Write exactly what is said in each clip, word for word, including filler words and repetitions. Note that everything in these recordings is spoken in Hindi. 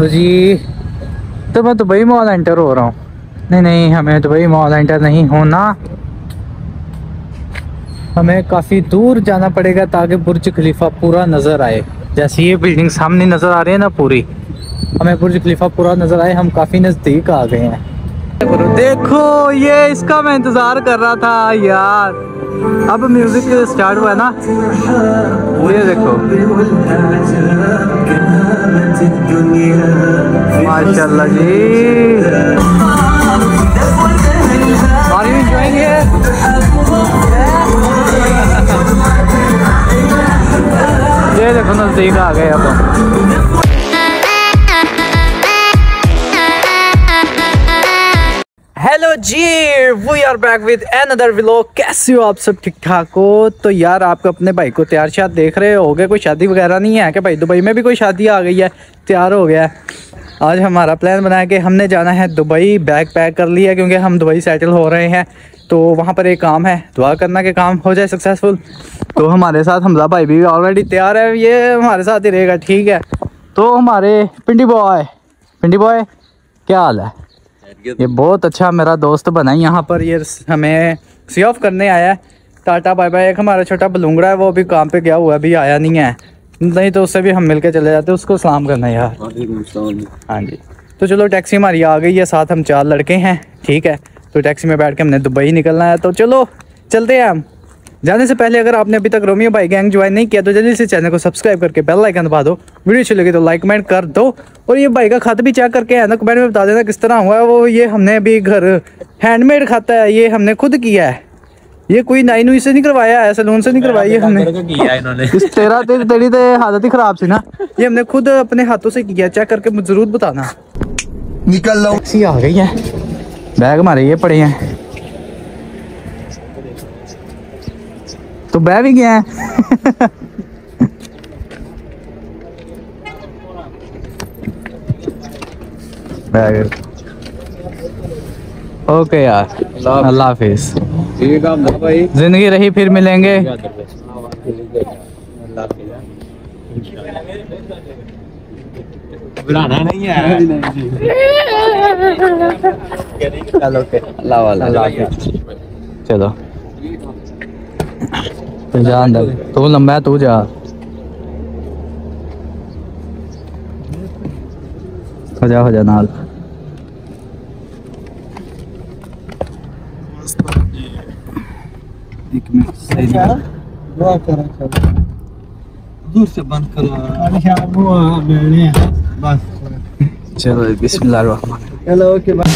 तो जी तो मैं दुबई मॉल एंटर हो रहा हूँ। नहीं नहीं हमें दुबई मॉल एंटर नहीं होना, हमें काफ़ी दूर जाना पड़ेगा ताकि बुर्ज खलीफा पूरा नज़र आए। जैसे ये बिल्डिंग सामने नज़र आ रही है ना पूरी, हमें बुर्ज खलीफा पूरा नज़र आए। हम काफ़ी नज़दीक आ गए हैं। देखो ये इसका मैं इंतज़ार कर रहा था यार। अब म्यूज़िक स्टार्ट हुआ ना, ये देखो माशाल्लाह जी। Are you enjoying it? ये देखो नज़दीक आ गए अब हम। Hello ji, we are back with another vlog. कैसे हो आप सब? ठीक ठाक हो? तो यार आपको अपने भाई को तैयार शायद देख रहे होगे, कोई शादी वगैरह नहीं है कि भाई दुबई में भी कोई शादी आ गई है, तैयार हो गया है। आज हमारा प्लान बना के हमने जाना है दुबई। बैग पैक कर लिया क्योंकि हम दुबई सेटल हो रहे हैं। तो वहाँ पर एक काम है, दुआ करना कि काम हो जाए सक्सेसफुल। तो हमारे साथ हमजा भाई भी ऑलरेडी तैयार है, ये हमारे साथ ही रहेगा, ठीक है। तो हमारे पिंडी बॉय पिंडी बॉय क्या हाल है? ये बहुत अच्छा मेरा दोस्त बना है यहाँ पर, ये हमें सी ऑफ करने आया है। Tata bye bye. एक हमारा छोटा बलूंगड़ा है, वो भी काम पे गया हुआ, अभी आया नहीं है, नहीं तो उससे भी हम मिलके चले जाते, उसको सलाम करना यार। हाँ जी। तो चलो टैक्सी हमारी आ गई है, साथ हम चार लड़के हैं, ठीक है। तो टैक्सी में बैठ के हमने दुबई निकलना है, तो चलो चलते हैं हम। जाने से पहले अगर आपने अभी तक रोमियो भाई गैंग ज्वाइन नहीं किया तो जल्दी से चैनल को सब्सक्राइब करके बेल आइकन दबा दो। वीडियो अच्छी लगी तो लाइक कमेंट कर दो। और ये भाई का खत भी चेक करके है ना, कमेंट में बता देना किस तरह हुआ है वो। ये हमने अभी घर हैंडमेड खाता है, ये हमने खुद किया है, ये कोई नाई नुई से नहीं करवाया है, सैलून से नहीं करवाया, ये हमने तेरा तेरी तो हालत ही खराब थी ना, ये हमने खुद अपने हाथों से किया। चेक करके मुझे जरूर बताना। निकल लो। टैक्सी आ गई है, बैग हमारे ये पड़े हैं, तो बह भी गया है। बैग ओके यार, अल्लाह हाफिज। जिंदगी रही फिर मिलेंगे। बुलाना नहीं है। अल्लाह वाला। चलो तो जा अंदर, तू लंबा है, तू जा। हो जा हो जा नाल। एक मिनट दूर से बंद करो। चलो बिस्मिल्लाह रहमान। Hello okay bye.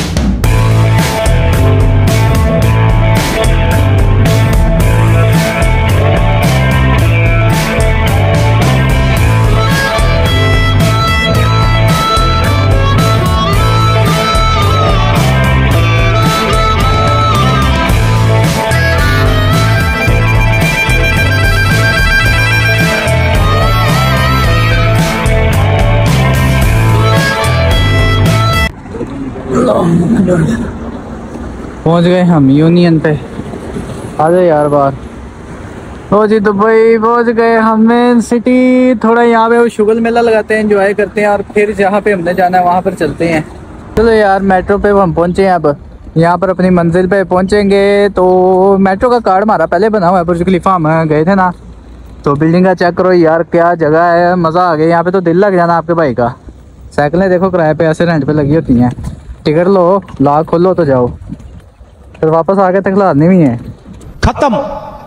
पहुंच गए हम यूनियन पे। आ जाए यार बाहर। हो जी दुबई पहुंच गए हम, मेन सिटी। थोड़ा यहाँ पे वो शुगल मेला लगाते हैं, एंजॉय करते हैं, और फिर जहाँ पे हमने जाना है वहाँ पर चलते हैं। चलो यार मेट्रो पे हम पहुँचे हैं, अब यहाँ पर अपनी मंजिल पे पहुँचेंगे। तो मेट्रो का कार्ड हमारा पहले बना हुआ है, बुर्ज खलीफा हम गए थे ना। तो बिल्डिंग का चेक करो यार, क्या जगह है, मज़ा आ गया। यहाँ पे तो दिल लग जाना आपके भाई का। साइकिलें देखो किराए पे ऐसे रेंट पे लगी होती हैं। टिकट लो, लॉक खोलो तो जाओ, फिर वापस आके तक लानी भी है। खत्म।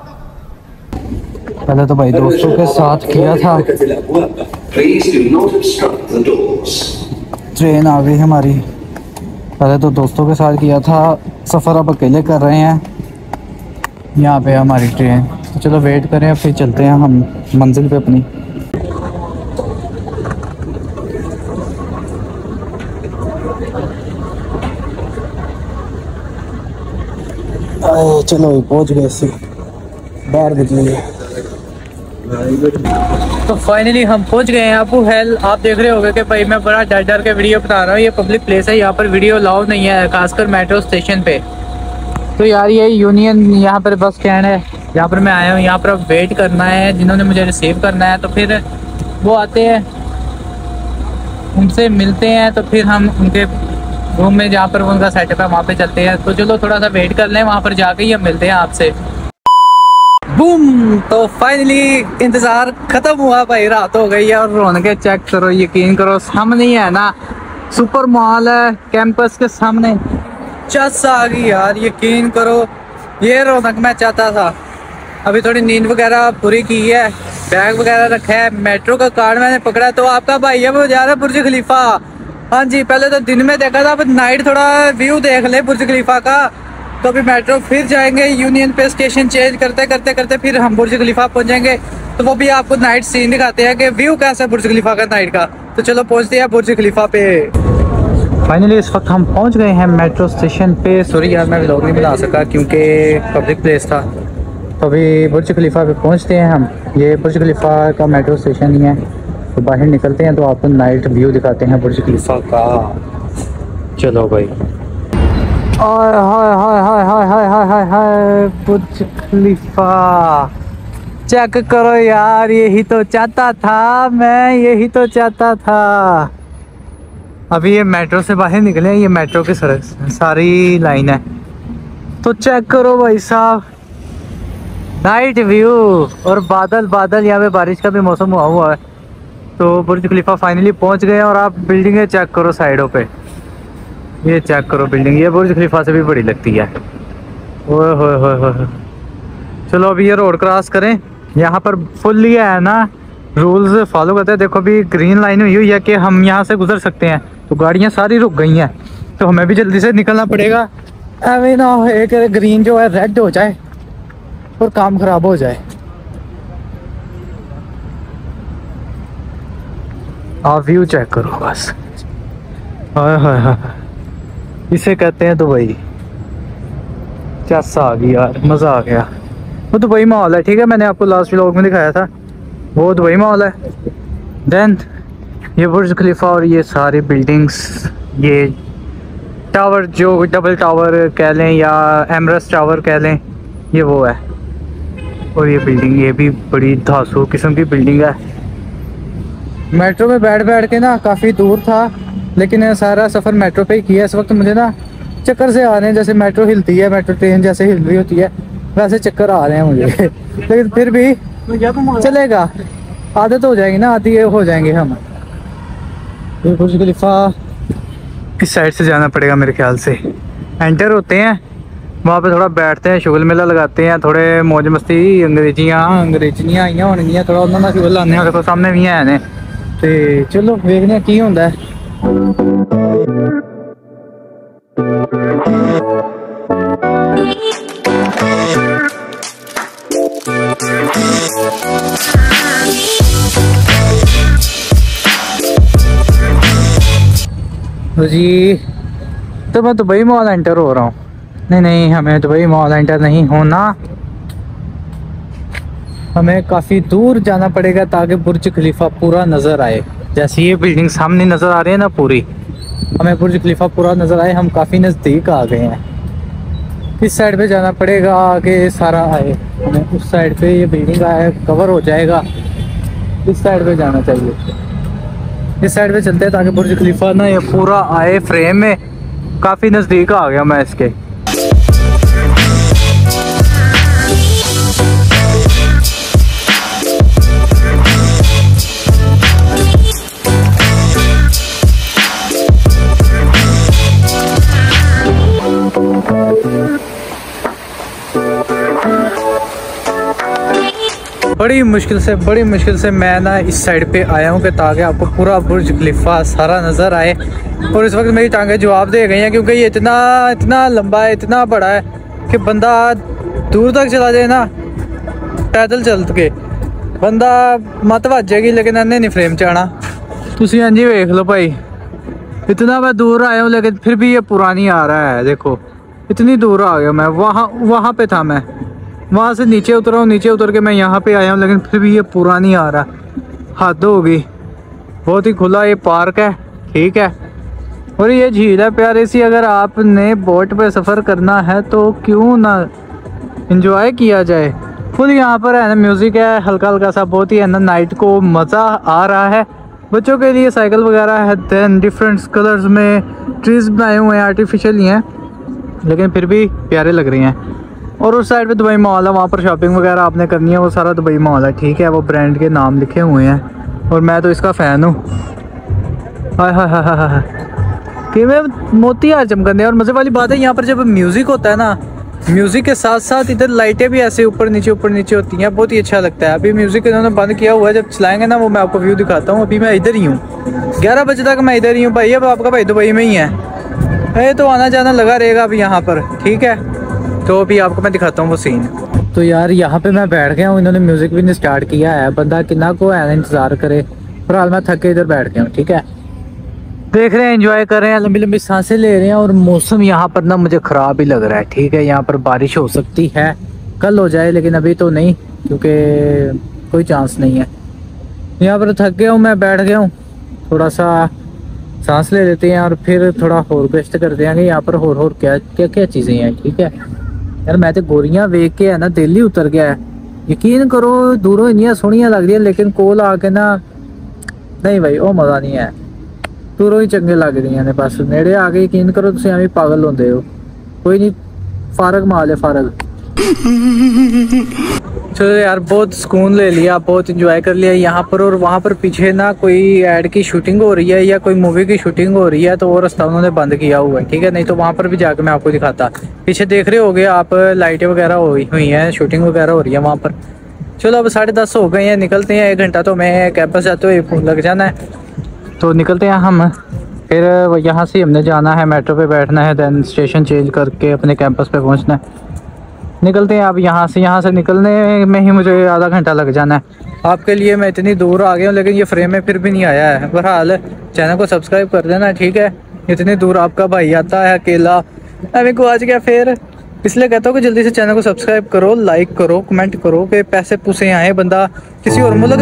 पहले तो भाई दोस्तों के साथ किया था। ट्रेन आ गई हमारी। पहले तो दोस्तों के साथ किया था सफ़र, अब अकेले कर रहे हैं। यहाँ पे हमारी ट्रेन, तो चलो वेट करें, फिर चलते हैं हम मंजिल पे अपनी। चलो पहुंच गए, से बाहर निकले। तो फाइनली हम पहुंच गए हैं अबू हेल। आप देख रहे होंगे कि भाई मैं बड़ा डर डर के वीडियो बता रहा हूँ। ये पब्लिक प्लेस है, यहाँ पर वीडियो अलाउ नहीं है, खासकर मेट्रो स्टेशन पे। तो यार ये यूनियन यहाँ पर बस स्टैंड है, यहाँ पर मैं आया हूँ। यहाँ पर अब वेट करना है, जिन्होंने मुझे रिसीव करना है, तो फिर वो आते हैं। उनसे मिलते हैं, तो फिर हम उनके रूम में जहाँ पर उनका सेटअप है वहाँ पे चलते हैं। तो चलो थोड़ा सा वेट कर लें, वहाँ पर जाके ही हम मिलते हैं आपसे। बूम, तो फाइनली इंतज़ार ख़त्म हुआ भाई, रात हो गई है और रौनकें चेक करो, यकीन करो सामने ही है ना सुपर मॉल है, कैंपस के सामने चस आ गई यार, यकीन करो ये रौनक मैं चाहता था। अभी थोड़ी नींद वगैरह पूरी की है, बैग वगैरह रखा है, मेट्रो का कार्ड मैंने पकड़ा, तो आपका भाई है वो जा रहा है बुर्ज खलीफा। हाँ जी, पहले तो दिन में देखा था, अब नाइट थोड़ा व्यू देख ले बुर्ज खलीफा का। तो अभी मेट्रो फिर जाएंगे यूनियन पे, स्टेशन चेंज करते करते करते फिर हम बुर्ज खलीफा पहुंचेंगे, तो वो भी आपको नाइट सीन दिखाते हैं कि व्यू कैसा है बुर्ज खलीफा का नाइट का। तो चलो पहुंचते हैं बुर्ज खलीफा पे। फाइनली इस वक्त हम पहुंच गए हैं मेट्रो स्टेशन पे। सॉरी यार मैं व्लॉग नहीं बना सका क्योंकि पब्लिक प्लेस था। तो अभी बुर्ज खलीफा पे पहुंचते हैं हम। ये बुर्ज खलीफा का मेट्रो स्टेशन ही है, तो बाहर निकलते हैं तो आपको नाइट व्यू दिखाते हैं बुर्ज खलीफा का। चलो भाई, हाय हाय हाय हाय हाय हाय हाय हाय हाय बुर्ज खलीफा चेक करो यार, यही तो चाहता था मैं, यही तो चाहता था। अभी ये मेट्रो से बाहर निकले, ये मेट्रो की सड़क सारी लाइन है, तो चेक करो भाई साहब नाइट व्यू और बादल बादल, यहाँ पे बारिश का भी मौसम हुआ हुआ है। तो बुर्ज खलीफा फाइनली पहुंच गए हैं और आप बिल्डिंगें चेक करो साइडों पे, ये चेक करो बिल्डिंग, ये बुर्ज खलीफा से भी बड़ी लगती है। ओए होए होए होए। चलो अभी ये रोड क्रॉस करें, यहाँ पर फुल्ली है ना रूल्स फॉलो करते हैं। देखो अभी ग्रीन लाइन हुई हुई है कि हम यहाँ से गुजर सकते हैं, तो गाड़ियाँ सारी रुक गई हैं, तो हमें भी जल्दी से निकलना पड़ेगा। अभी ना एक ग्रीन जो है रेड हो जाए और काम खराब हो जाए। आप व्यू चेक करो बस, हाय हाय हाय, इसे कहते हैं दुबई। चैसा आ गई यार, मज़ा आ गया। वो दुबई मॉल है, ठीक है, मैंने आपको लास्ट व्लॉग में दिखाया था, वो दुबई मॉल है। देन ये बुर्ज खलीफा और ये सारी बिल्डिंग्स, ये टावर जो डबल टावर कह लें या एमरस टावर कह लें, ये वो है। और ये बिल्डिंग, ये भी बड़ी धांसू किस्म की बिल्डिंग है। मेट्रो में बैठ बैठ के ना काफ़ी दूर था, लेकिन सारा सफ़र मेट्रो पे ही किया। इस वक्त मुझे ना चक्कर से आ रहे हैं, जैसे मेट्रो हिलती है, मेट्रो ट्रेन जैसे हिल रही होती है वैसे चक्कर आ रहे हैं मुझे लेकिन फिर भी चलेगा, आदत हो जाएगी ना, आदि हो जाएंगे हम। ये बुर्ज खलीफा इस साइड से जाना पड़ेगा मेरे ख्याल से। एंटर होते हैं, वहाँ पे थोड़ा बैठते हैं, शुगल मेला लगाते हैं, थोड़े मौज मस्ती, अंग्रेजियाँ अंग्रेजियाँ आईया होनिया, थोड़ा उन्होंने शुगल लाने हैं। देखो सामने भी है ने, तो चलो देखने की होंदा है। जी तो मैं दुबई मॉल एंटर हो रहा हूँ। नहीं नहीं, हमें दुबई मॉल एंटर नहीं होना, हमें काफ़ी दूर जाना पड़ेगा ताकि बुर्ज खलीफा पूरा नज़र आए। जैसे ये बिल्डिंग सामने नज़र आ रही है ना पूरी, हमें बुर्ज खलीफा पूरा नज़र आए। हम काफ़ी नज़दीक आ गए हैं। इस साइड पे जाना पड़ेगा, आगे सारा आए, हमें उस साइड पे ये बिल्डिंग आए कवर हो जाएगा। इस साइड पे जाना चाहिए, इस साइड पे चलते हैं ताकि बुर्ज खलीफा ना ये पूरा आए फ्रेम में। काफ़ी नज़दीक आ गया मैं इसके। बड़ी मुश्किल से बड़ी मुश्किल से मैं ना इस साइड पे आया हूँ कि ताकि आपको पूरा बुर्ज खलीफा सारा नज़र आए। और इस वक्त मेरी टांगें जवाब दे गई हैं, क्योंकि ये इतना इतना लंबा है, इतना बड़ा है कि बंदा दूर तक चला जाए ना पैदल चल के, बंदा मत वज जाएगी, लेकिन इन्हें नहीं फ्रेम च आना। तुसी हाँ जी वेख लो भाई, इतना मैं दूर आया हूँ लेकिन फिर भी ये पुरानी आ रहा है। देखो इतनी दूर आ गया मैं, वहाँ वहाँ पे था मैं, वहाँ से नीचे उतरा हूँ, नीचे उतर के मैं यहाँ पे आया हूँ, लेकिन फिर भी ये पुरानी आ रहा। हद होगी, बहुत ही खुला ये पार्क है, ठीक है। और ये झील है प्यारी सी। अगर आपने बोट पे सफ़र करना है तो क्यों ना इंजॉय किया जाए। फुल यहाँ पर है ना म्यूज़िक है हल्का हल्का सा, बहुत ही है ना नाइट को मज़ा आ रहा है। बच्चों के लिए साइकिल वगैरह है। देन डिफरेंट कलर्स में ट्रीज बनाए हुए हैं, आर्टिफिशियल ही हैं लेकिन फिर भी प्यारे लग रही हैं। और उस साइड पे दुबई मॉल है, वहाँ पर शॉपिंग वगैरह आपने करनी है, वो सारा दुबई मॉल है, ठीक है। वो ब्रांड के नाम लिखे हुए हैं और मैं तो इसका फ़ैन हूँ। हाय हाय हाय हाय हाय कि मैं मोती यार चमकने। और मज़े वाली बात है यहाँ पर जब म्यूज़िक होता है ना, म्यूज़िक के साथ साथ इधर लाइटें भी ऐसे ऊपर नीचे ऊपर नीचे होती हैं, बहुत ही अच्छा लगता है। अभी म्यूज़िक इन्होंने बंद किया हुआ है, जब चलाएंगे ना वो मैं आपको व्यू दिखाता हूँ। अभी मैं इधर ही हूँ, ग्यारह बजे तक मैं इधर ही हूँ भाई। अब आपका भाई दुबई में ही है, ये तो आना जाना लगा रहेगा अभी यहाँ पर, ठीक है। तो अभी आपको मैं दिखाता हूँ वो सीन। तो यार यहाँ पे मैं बैठ गया हूँ, इन्होंने म्यूज़िक भी नहीं स्टार्ट किया है। बंदा कितना को है इंतज़ार करे, फिलहाल मैं थक के इधर बैठ गया हूँ, ठीक है। देख रहे हैं, एंजॉय कर रहे हैं, लंबी लंबी सांसें ले रहे हैं। और मौसम यहाँ पर ना मुझे ख़राब ही लग रहा है, ठीक है। यहाँ पर बारिश हो सकती है, कल हो जाए, लेकिन अभी तो नहीं, क्योंकि कोई चांस नहीं है। यहाँ पर थक गया हूँ, मैं बैठ गया हूँ, थोड़ा सा सांस ले लेते हैं और फिर थोड़ा होर क्वेश्चन करते हैं कि यहाँ पर होर होर क्या क्या क्या चीज़ें हैं, ठीक है। यार मैं तो गोरियां वेख के है ना दिल ही उतर गया है। यकीन करो दूरों इन्नियां सोहनियां लग रही है, लेकिन कोल आके ना नहीं भाई वो मज़ा नहीं है। दूरों ही चंगे लग रही हैं, बस नेड़े आके यकीन करो तुम एवं पागल होंदे हो। कोई नहीं, फारग माल है फारग। चलो यार बहुत सुकून ले लिया, बहुत इंजॉय कर लिया यहाँ पर। और वहाँ पर पीछे ना कोई ऐड की शूटिंग हो रही है या कोई मूवी की शूटिंग हो रही है, तो वो रास्ता उन्होंने बंद किया हुआ है, ठीक है। नहीं तो वहाँ पर भी जाकर मैं आपको दिखाता। पीछे देख रहे होगे आप, लाइटें वगैरह हुई हुई हैं, शूटिंग वगैरह हो रही है वहाँ पर। चलो अब साढ़े दस हो गए हैं, निकलते हैं। एक घंटा तो मैं कैंपस जाते हुए फोन लग जाना है, तो निकलते हैं हम। फिर यहाँ से हमने जाना है, मेट्रो पे बैठना है, देन स्टेशन चेंज करके अपने कैंपस पे पहुँचना है। निकलते हैं अब यहाँ से। यहाँ से निकलने में ही मुझे आधा घंटा लग जाना है। आपके लिए मैं इतनी दूर आ गया हूँ, लेकिन ये फ्रेम में फिर भी नहीं आया है। बहरहाल चैनल को सब्सक्राइब कर देना, ठीक है। इतनी दूर आपका भाई आता है अकेला, अभी को आज गया फिर, इसलिए कहता हूँ कि जल्दी से चैनल को सब्सक्राइब करो, लाइक करो, कमेंट करो कि पैसे पूसे आए बंदा किसी और मुल्क।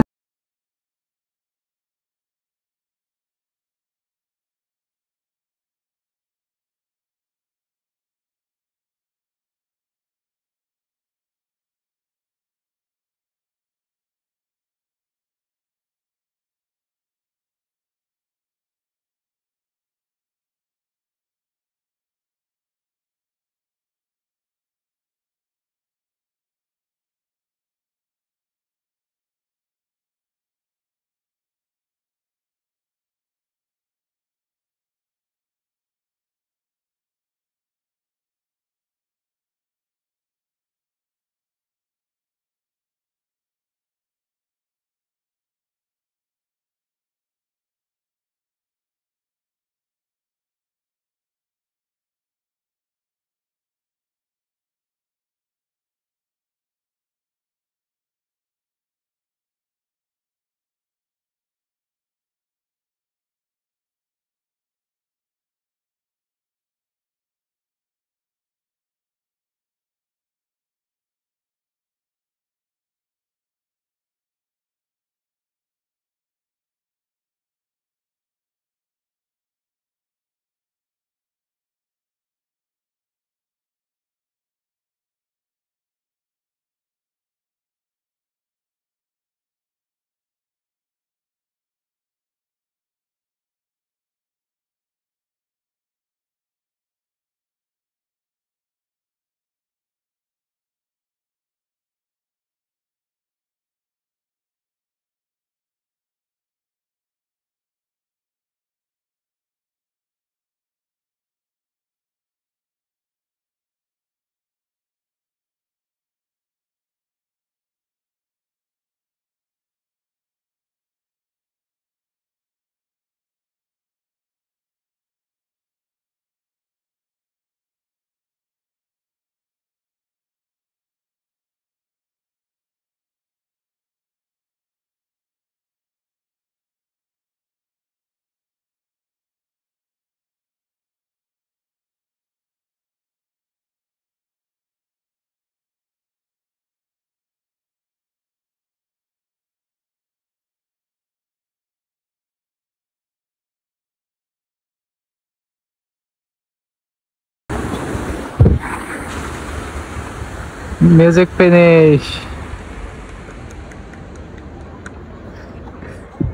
Music finish.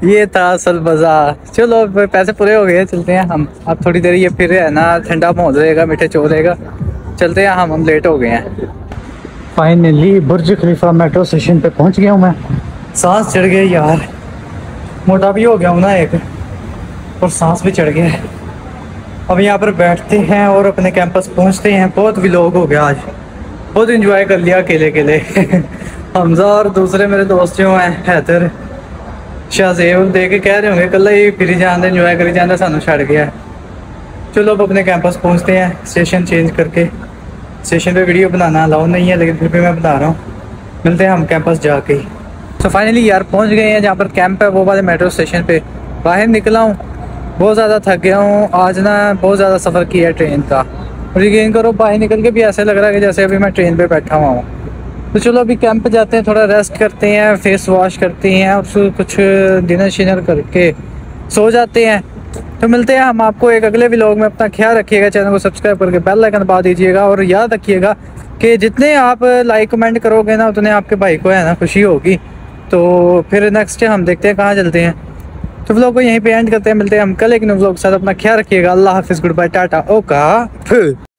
ये था असल मजा। चलो अब पैसे पूरे हो गए, चलते हैं हम। अब थोड़ी देर ये फिर है ना ठंडा माहौल रहेगा, मीठे चो रहेगा, चलते हैं हम हम लेट हो गए हैं। Finally Burj Khalifa metro station पे पहुंच गया हूँ मैं। सांस चढ़ गई यार, मोटा भी हो गया हूँ ना एक, और सांस भी चढ़ गया है। अब यहाँ पर बैठते हैं और अपने कैंपस पहुँचते हैं। बहुत भी लोग हो गया आज, बहुत इंजॉय कर लिया अकेले अकेले। हमजा और दूसरे मेरे दोस्त जो हैं हैदर शाहजेब देख के कह रहे होंगे कल ही फिर जान इंजॉय करी जाना, सानू छड़ गया। चलो अब अपने कैंपस पहुंचते हैं। स्टेशन चेंज करके, स्टेशन पे वीडियो बनाना अलाउ नहीं है लेकिन फिर भी मैं बना रहा हूँ। मिलते हैं हम कैंपस जाके। तो फाइनली यार पहुंच गए हैं जहाँ पर कैंप है, वो वाले मेट्रो स्टेशन पे। बाहर निकला हूँ, बहुत ज़्यादा थक गया हूँ आज ना, बहुत ज़्यादा सफ़र किया है ट्रेन का। और यकीन करो बाहर निकल के भी ऐसे लग रहा है कि जैसे अभी मैं ट्रेन पे बैठा हुआ हूँ। तो चलो अभी कैंप जाते हैं, थोड़ा रेस्ट करते हैं, फेस वॉश करते हैं और फिर कुछ डिनर शिनर करके सो जाते हैं। तो मिलते हैं हम आपको एक अगले व्लॉग में। अपना ख्याल रखिएगा, चैनल को सब्सक्राइब करके बेल आइकन दबा दीजिएगा। और याद रखिएगा कि जितने आप लाइक कमेंट करोगे ना उतने आपके भाई को है ना खुशी होगी। तो फिर नेक्स्ट हम देखते हैं कहाँ चलते हैं। तो व्लॉग को यहीं पे एंड करते हैं। मिलते हैं हम कल एक न्यू व्लॉग के साथ। अपना ख्याल रखिएगा। अल्लाह हाफिज़, गुड बाय, टाटा, ओका।